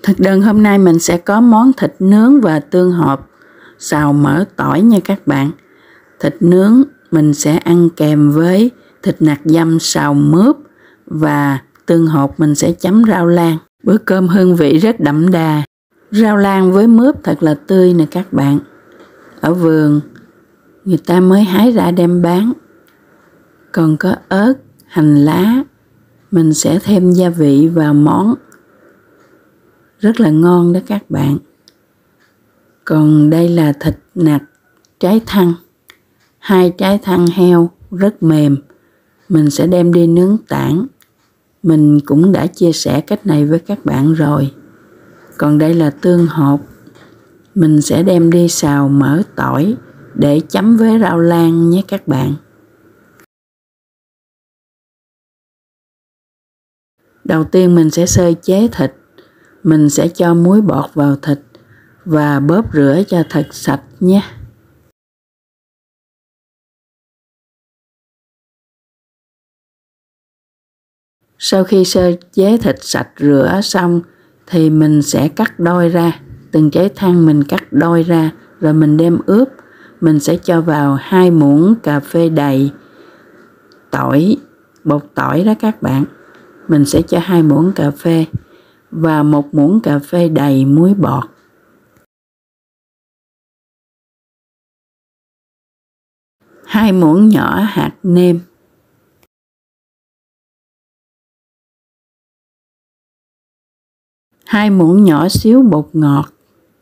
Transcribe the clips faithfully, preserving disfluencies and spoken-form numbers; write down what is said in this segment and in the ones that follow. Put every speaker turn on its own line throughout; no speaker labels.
Thực đơn hôm nay mình sẽ có món thịt nướng và tương hộp xào mỡ tỏi nha các bạn. Thịt nướng mình sẽ ăn kèm với thịt nạc dăm xào mướp và tương hộp mình sẽ chấm rau lang. Bữa cơm hương vị rất đậm đà. Rau lang với mướp thật là tươi nè các bạn. Ở vườn người ta mới hái ra đem bán. Còn có ớt, hành lá. Mình sẽ thêm gia vị vào món. Rất là ngon đó các bạn. Còn đây là thịt nạc trái thăn. Hai trái thăn heo rất mềm. Mình sẽ đem đi nướng tảng. Mình cũng đã chia sẻ cách này với các bạn rồi. Còn đây là tương hộp. Mình sẽ đem đi xào mỡ tỏi để chấm với rau lang nhé các bạn. Đầu tiên mình sẽ sơ chế thịt. Mình sẽ cho muối bọt vào thịt và bóp rửa cho thật sạch nhé. Sau khi sơ chế thịt sạch rửa xong thì mình sẽ cắt đôi ra. Từng trái thăn mình cắt đôi ra rồi mình đem ướp. Mình sẽ cho vào hai muỗng cà phê đầy tỏi, bột tỏi đó các bạn. Mình sẽ cho hai muỗng cà phê và một muỗng cà phê đầy muối bọt. Hai muỗng nhỏ hạt nêm. Hai muỗng nhỏ xíu bột ngọt.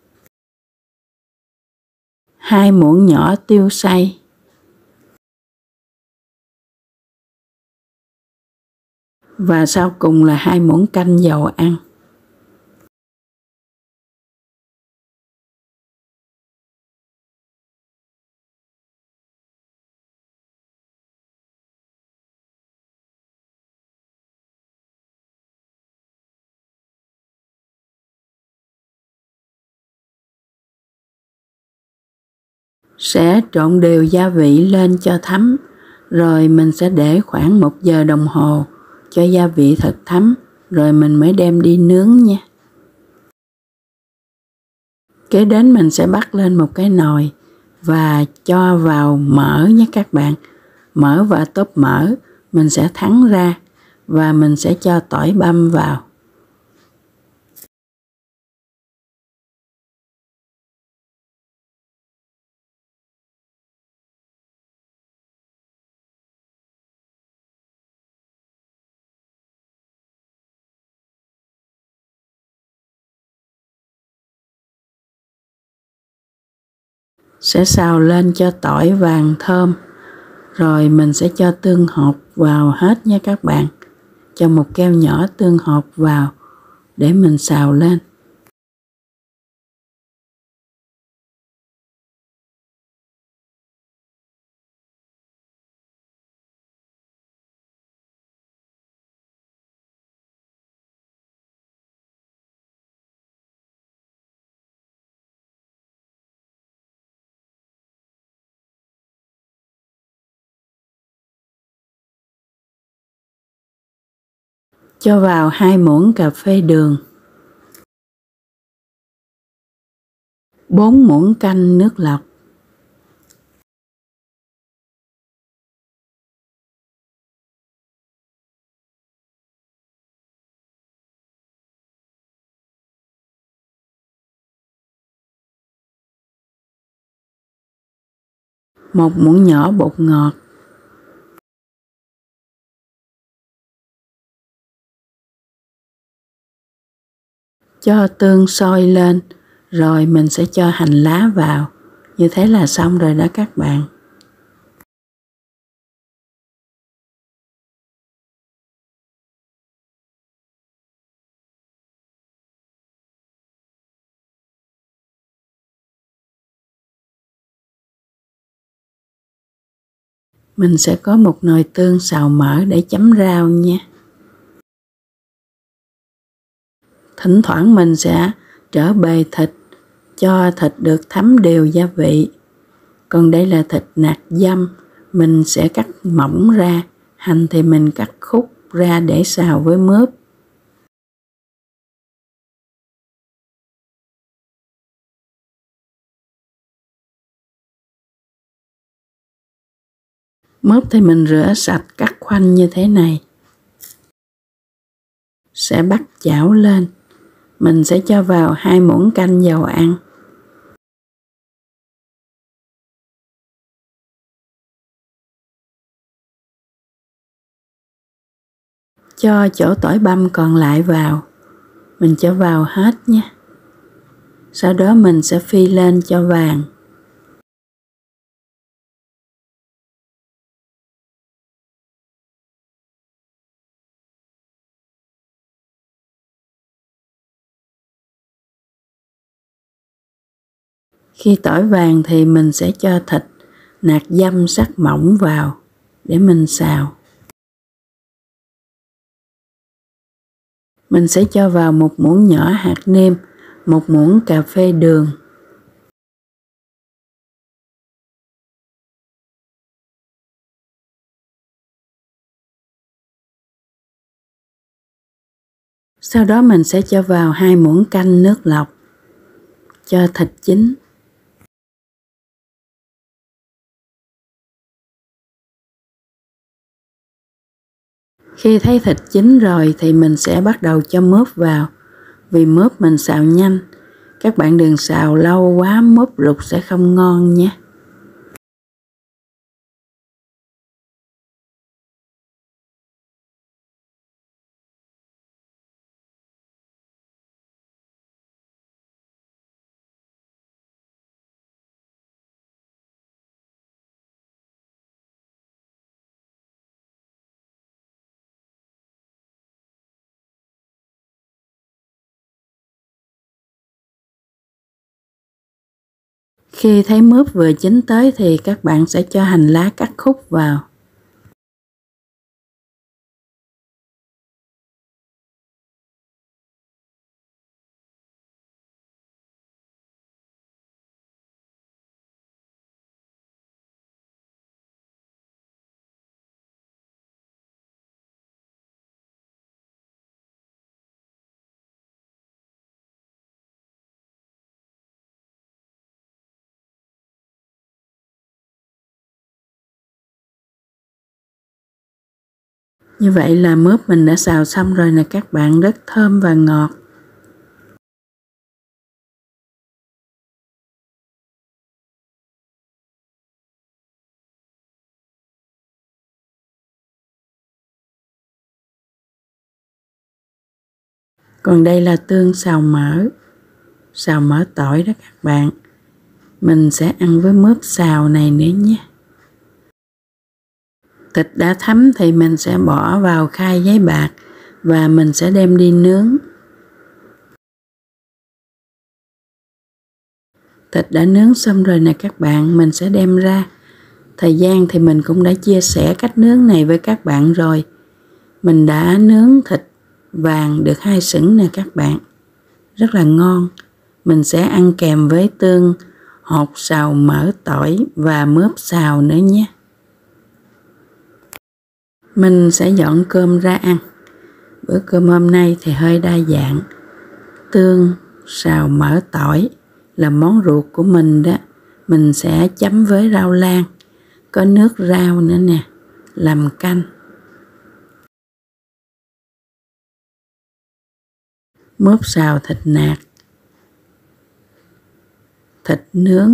Hai muỗng nhỏ tiêu xay. Và sau cùng là hai muỗng canh dầu ăn. Sẽ trộn đều gia vị lên cho thấm. Rồi mình sẽ để khoảng một giờ đồng hồ cho gia vị thật thấm. Rồi mình mới đem đi nướng nha. Kế đến mình sẽ bắt lên một cái nồi và cho vào mỡ nhé các bạn. Mỡ và tóp mỡ mình sẽ thắng ra và mình sẽ cho tỏi băm vào. Sẽ xào lên cho tỏi vàng thơm. Rồi mình sẽ cho tương hộp vào hết nha các bạn. Cho một keo nhỏ tương hộp vào để mình xào lên. Cho vào hai muỗng cà phê đường. bốn muỗng canh nước lọc. Một muỗng nhỏ bột ngọt. Cho tương sôi lên, rồi mình sẽ cho hành lá vào. Như thế là xong rồi đó các bạn. Mình sẽ có một nồi tương xào mỡ để chấm rau nha. Thỉnh thoảng mình sẽ trở bề thịt cho thịt được thấm đều gia vị. Còn đây là thịt nạc dăm, mình sẽ cắt mỏng ra, hành thì mình cắt khúc ra để xào với mướp. Mướp thì mình rửa sạch cắt khoanh như thế này. Sẽ bắt chảo lên. Mình sẽ cho vào hai muỗng canh dầu ăn. Cho chỗ tỏi băm còn lại vào. Mình cho vào hết nhé. Sau đó mình sẽ phi lên cho vàng. Khi tỏi vàng thì mình sẽ cho thịt nạc dăm sắc mỏng vào để mình xào. Mình sẽ cho vào một muỗng nhỏ hạt nêm, một muỗng cà phê đường. Sau đó mình sẽ cho vào hai muỗng canh nước lọc cho thịt chín. Khi thấy thịt chín rồi thì mình sẽ bắt đầu cho mướp vào. Vì mướp mình xào nhanh, các bạn đừng xào lâu quá mướp luộc sẽ không ngon nhé. Khi thấy mướp vừa chín tới thì các bạn sẽ cho hành lá cắt khúc vào. Như vậy là mướp mình đã xào xong rồi nè các bạn, rất thơm và ngọt. Còn đây là tương xào mỡ, xào mỡ tỏi đó các bạn. Mình sẽ ăn với mướp xào này nữa nhé. Thịt đã thấm thì mình sẽ bỏ vào khay giấy bạc và mình sẽ đem đi nướng. Thịt đã nướng xong rồi nè các bạn, mình sẽ đem ra. Thời gian thì mình cũng đã chia sẻ cách nướng này với các bạn rồi. Mình đã nướng thịt vàng được hai sửng nè các bạn. Rất là ngon. Mình sẽ ăn kèm với tương hột xào mỡ tỏi và mướp xào nữa nhé. Mình sẽ dọn cơm ra ăn. Bữa cơm hôm nay thì hơi đa dạng. Tương xào mỡ tỏi là món ruột của mình đó. Mình sẽ chấm với rau lang. Có nước rau nữa nè, làm canh. Mướp xào thịt nạc, thịt nướng.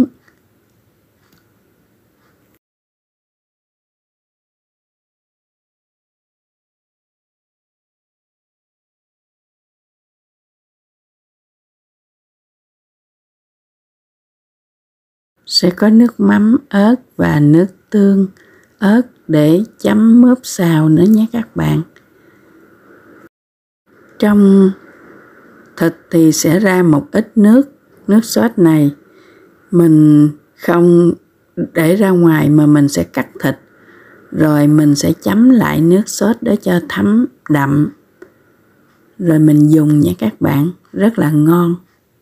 Sẽ có nước mắm, ớt và nước tương, ớt để chấm mướp xào nữa nhé các bạn. Trong thịt thì sẽ ra một ít nước, nước sốt này mình không để ra ngoài mà mình sẽ cắt thịt. Rồi mình sẽ chấm lại nước sốt đó cho thấm đậm. Rồi mình dùng nha các bạn, rất là ngon.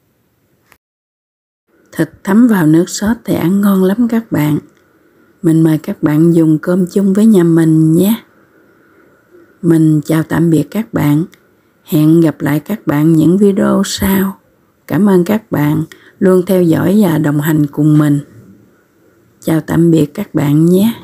Thịt thấm vào nước sốt thì ăn ngon lắm các bạn. Mình mời các bạn dùng cơm chung với nhà mình nhé. Mình chào tạm biệt các bạn. Hẹn gặp lại các bạn những video sau. Cảm ơn các bạn luôn theo dõi và đồng hành cùng mình. Chào tạm biệt các bạn nhé.